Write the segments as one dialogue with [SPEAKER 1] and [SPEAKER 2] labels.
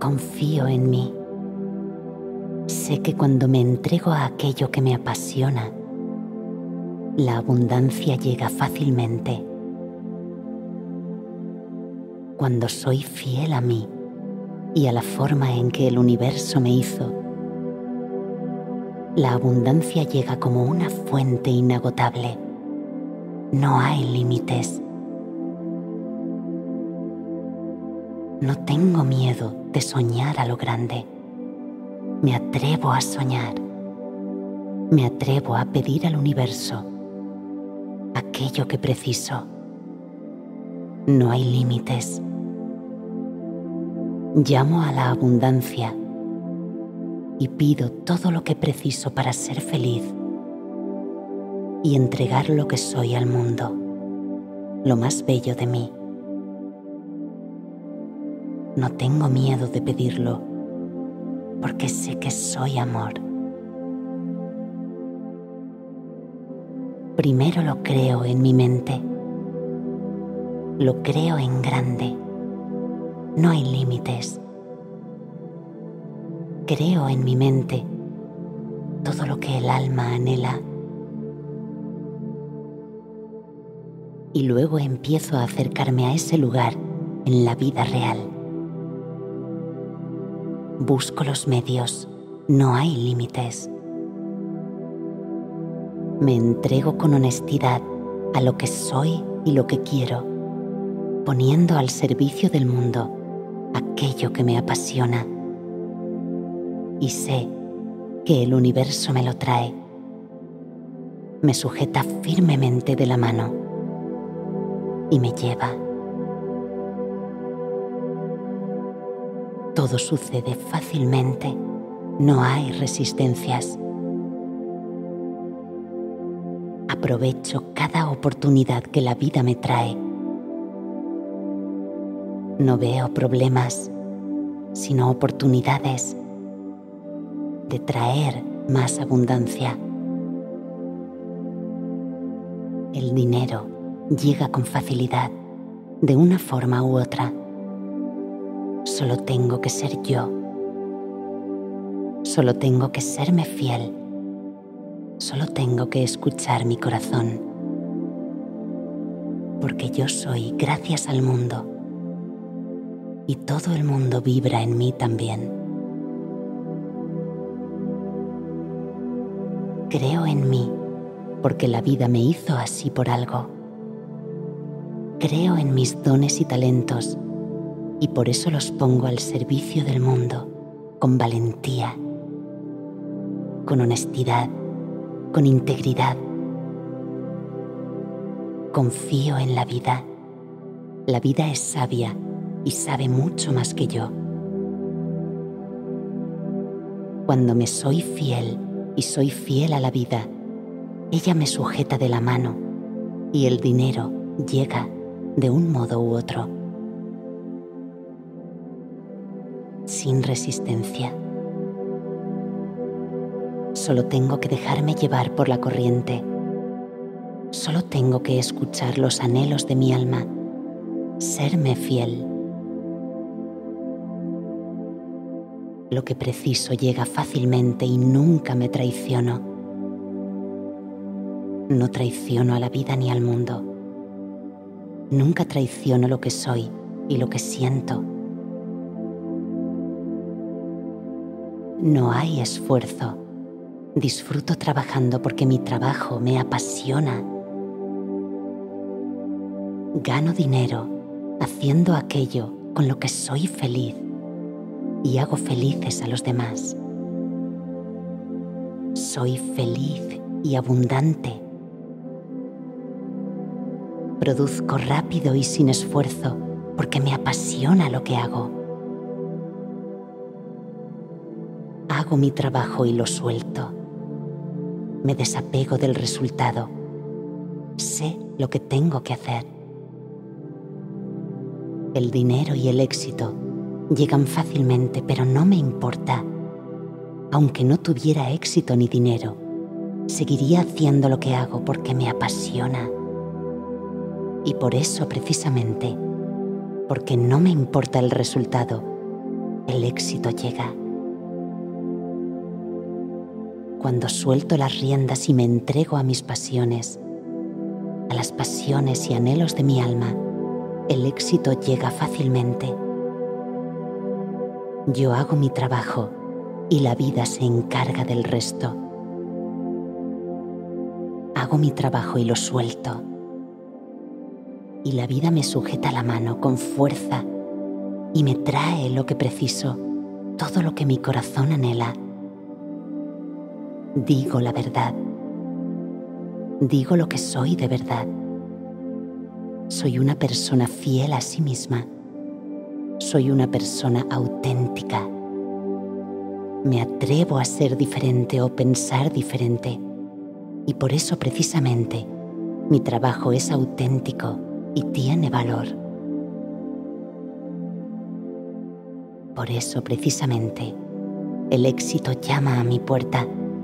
[SPEAKER 1] Confío en mí. Sé que cuando me entrego a aquello que me apasiona, la abundancia llega fácilmente. Cuando soy fiel a mí y a la forma en que el universo me hizo, la abundancia llega como una fuente inagotable. No hay límites. No tengo miedo de soñar a lo grande. Me atrevo a soñar. Me atrevo a pedir al universo aquello que preciso. No hay límites. Llamo a la abundancia y pido todo lo que preciso para ser feliz y entregar lo que soy al mundo, lo más bello de mí. No tengo miedo de pedirlo, porque sé que soy amor. Primero lo creo en mi mente. Lo creo en grande. No hay límites. Creo en mi mente todo lo que el alma anhela. Y luego empiezo a acercarme a ese lugar en la vida real. Busco los medios. No hay límites. Me entrego con honestidad a lo que soy y lo que quiero, poniendo al servicio del mundo aquello que me apasiona. Y sé que el universo me lo trae. Me sujeta firmemente de la mano y me lleva. Todo sucede fácilmente. No hay resistencias. Aprovecho cada oportunidad que la vida me trae. No veo problemas, sino oportunidades de traer más abundancia. El dinero llega con facilidad, de una forma u otra. Solo tengo que ser yo. Solo tengo que serme fiel. Solo tengo que escuchar mi corazón. Porque yo soy gracias al mundo. Y todo el mundo vibra en mí también. Creo en mí porque la vida me hizo así por algo. Creo en mis dones y talentos y por eso los pongo al servicio del mundo con valentía, con honestidad, con integridad. Confío en la vida. La vida es sabia y sabe mucho más que yo. Cuando me soy fiel y soy fiel a la vida, ella me sujeta de la mano y el dinero llega de un modo u otro, sin resistencia. Solo tengo que dejarme llevar por la corriente. Solo tengo que escuchar los anhelos de mi alma, serme fiel. Lo que preciso llega fácilmente y nunca me traiciono. No traiciono a la vida ni al mundo. Nunca traiciono lo que soy y lo que siento. No hay esfuerzo. Disfruto trabajando porque mi trabajo me apasiona. Gano dinero haciendo aquello con lo que soy feliz y hago felices a los demás. Soy feliz y abundante. Produzco rápido y sin esfuerzo porque me apasiona lo que hago. Hago mi trabajo y lo suelto. Me desapego del resultado. Sé lo que tengo que hacer. El dinero y el éxito llegan fácilmente, pero no me importa. Aunque no tuviera éxito ni dinero, seguiría haciendo lo que hago porque me apasiona. Y por eso, precisamente, porque no me importa el resultado, el éxito llega. Cuando suelto las riendas y me entrego a mis pasiones, a las pasiones y anhelos de mi alma, el éxito llega fácilmente. Yo hago mi trabajo y la vida se encarga del resto. Hago mi trabajo y lo suelto. Y la vida me sujeta la mano con fuerza y me trae lo que preciso, todo lo que mi corazón anhela. Digo la verdad. Digo lo que soy de verdad. Soy una persona fiel a sí misma. Soy una persona auténtica. Me atrevo a ser diferente o pensar diferente. Y por eso precisamente mi trabajo es auténtico y tiene valor. Por eso precisamente el éxito llama a mi puerta.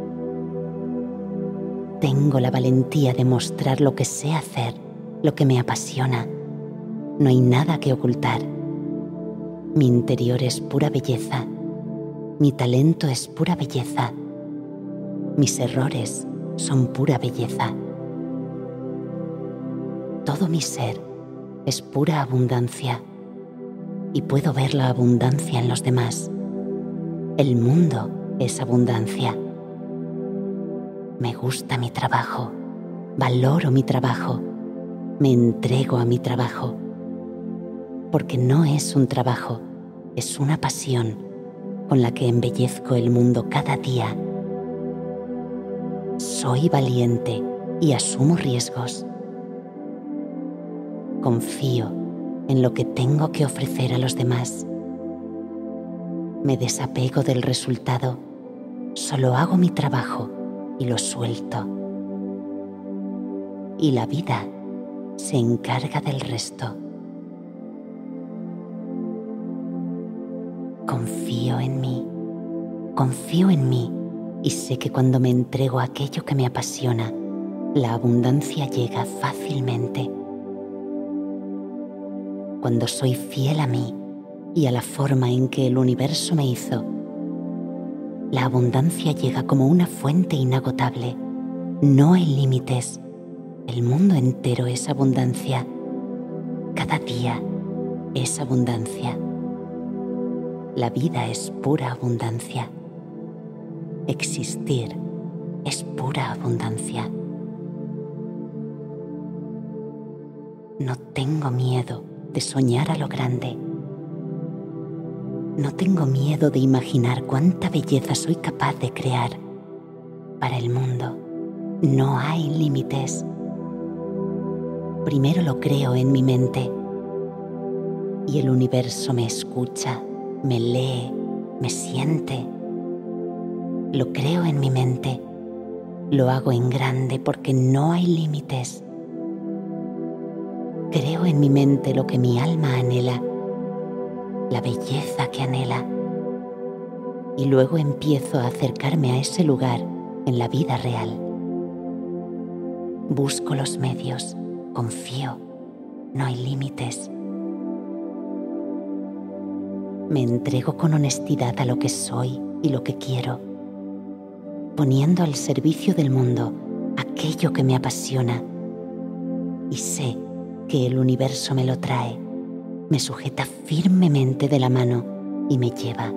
[SPEAKER 1] Tengo la valentía de mostrar lo que sé hacer, lo que me apasiona. No hay nada que ocultar. Mi interior es pura belleza. Mi talento es pura belleza. Mis errores son pura belleza. Todo mi ser es pura abundancia y puedo ver la abundancia en los demás. El mundo es abundancia. Me gusta mi trabajo, valoro mi trabajo, me entrego a mi trabajo, porque no es un trabajo, es una pasión con la que embellezco el mundo cada día. Soy valiente y asumo riesgos. Confío en lo que tengo que ofrecer a los demás. Me desapego del resultado, solo hago mi trabajo y lo suelto. Y la vida se encarga del resto. Confío en mí y sé que cuando me entrego a aquello que me apasiona, la abundancia llega fácilmente. Cuando soy fiel a mí y a la forma en que el universo me hizo, la abundancia llega como una fuente inagotable. No hay límites. El mundo entero es abundancia. Cada día es abundancia. La vida es pura abundancia. Existir es pura abundancia. No tengo miedo de soñar a lo grande. No tengo miedo de imaginar cuánta belleza soy capaz de crear. Para el mundo no hay límites. Primero lo creo en mi mente y el universo me escucha, me lee, me siente. Lo creo en mi mente, lo hago en grande porque no hay límites. Creo en mi mente lo que mi alma anhela, la belleza que anhela, y luego empiezo a acercarme a ese lugar en la vida real. Busco los medios, confío, no hay límites. Me entrego con honestidad a lo que soy y lo que quiero, poniendo al servicio del mundo aquello que me apasiona, y sé que el universo me lo trae, me sujeta firmemente de la mano y me lleva.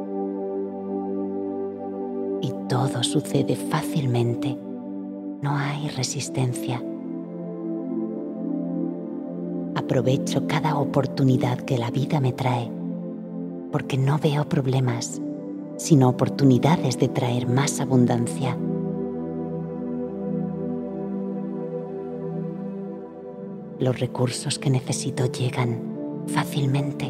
[SPEAKER 1] Y todo sucede fácilmente, no hay resistencia. Aprovecho cada oportunidad que la vida me trae, porque no veo problemas, sino oportunidades de traer más abundancia. Los recursos que necesito llegan fácilmente.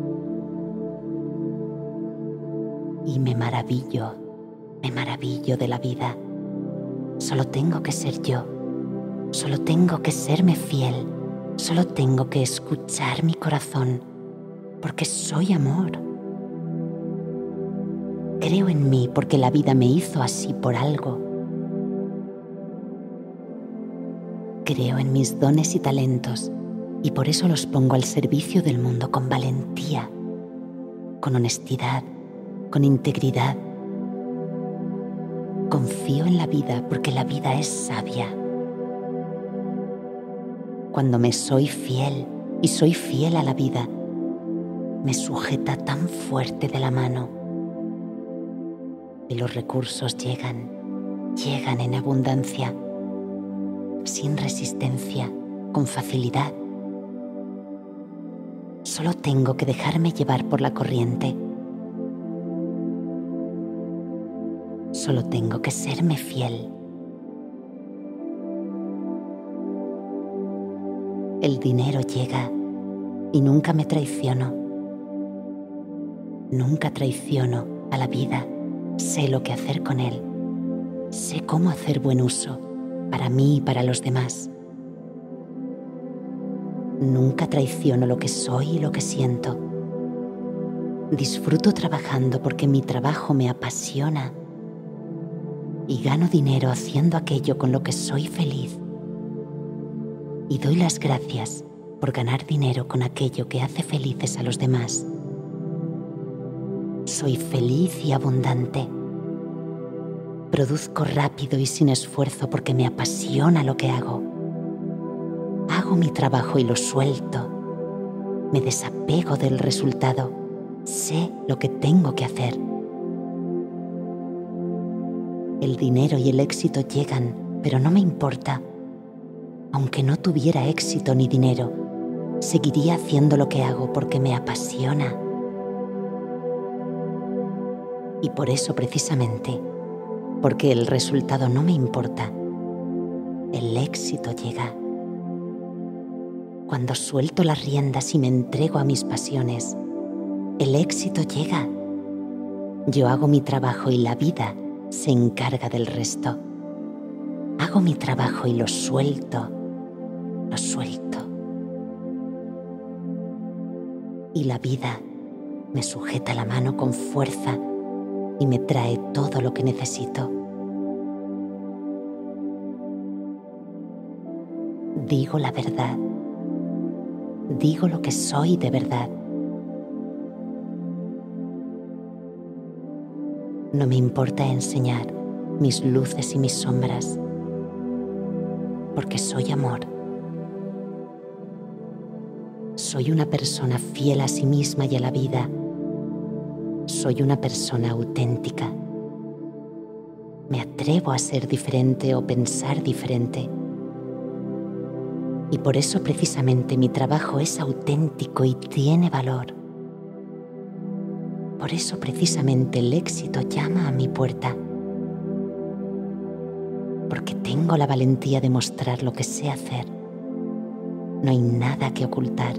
[SPEAKER 1] Y me maravillo de la vida. Solo tengo que ser yo, solo tengo que serme fiel, solo tengo que escuchar mi corazón, porque soy amor. Creo en mí porque la vida me hizo así por algo. Creo en mis dones y talentos y por eso los pongo al servicio del mundo con valentía. con honestidad, con integridad. Confío en la vida porque la vida es sabia. Cuando me soy fiel y soy fiel a la vida, me sujeta tan fuerte de la mano y los recursos llegan en abundancia, sin resistencia, con facilidad. Solo tengo que dejarme llevar por la corriente. Solo tengo que serme fiel. El dinero llega y nunca me traiciono. Nunca traiciono a la vida. Sé lo que hacer con él. Sé cómo hacer buen uso para mí y para los demás. Nunca traiciono lo que soy y lo que siento. Disfruto trabajando porque mi trabajo me apasiona y gano dinero haciendo aquello con lo que soy feliz. Y doy las gracias por ganar dinero con aquello que hace felices a los demás. Soy feliz y abundante. Produzco rápido y sin esfuerzo porque me apasiona lo que hago. Hago mi trabajo y lo suelto. Me desapego del resultado. Sé lo que tengo que hacer. El dinero y el éxito llegan, pero no me importa. Aunque no tuviera éxito ni dinero, seguiría haciendo lo que hago porque me apasiona. Y por eso precisamente, porque el resultado no me importa, el éxito llega. Cuando suelto las riendas y me entrego a mis pasiones, el éxito llega. Yo hago mi trabajo y la vida se encarga del resto. Hago mi trabajo y lo suelto. Lo suelto. Y la vida me sujeta la mano con fuerza y me trae todo lo que necesito. Digo la verdad. Digo lo que soy de verdad. No me importa enseñar mis luces y mis sombras, porque soy amor. Soy una persona fiel a sí misma y a la vida. Soy una persona auténtica. Me atrevo a ser diferente o pensar diferente. Y por eso precisamente mi trabajo es auténtico y tiene valor. Por eso precisamente el éxito llama a mi puerta. Porque tengo la valentía de mostrar lo que sé hacer. No hay nada que ocultar.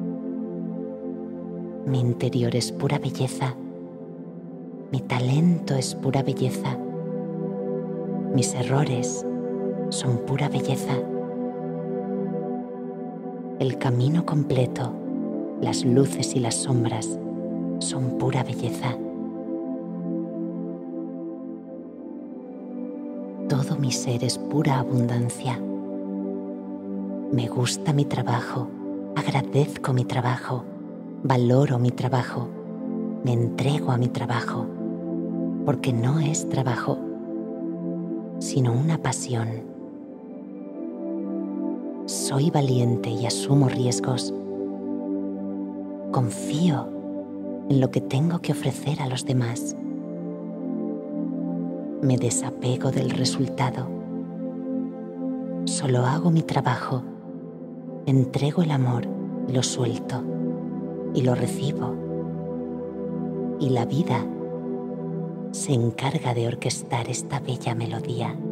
[SPEAKER 1] Mi interior es pura belleza. Mi talento es pura belleza. Mis errores son pura belleza. El camino completo, las luces y las sombras son pura belleza. Todo mi ser es pura abundancia. Me gusta mi trabajo, agradezco mi trabajo, valoro mi trabajo, me entrego a mi trabajo, porque no es trabajo, sino una pasión. Soy valiente y asumo riesgos. Confío en lo que tengo que ofrecer a los demás. Me desapego del resultado. Solo hago mi trabajo, entrego el amor y lo suelto y lo recibo. Y la vida se encarga de orquestar esta bella melodía.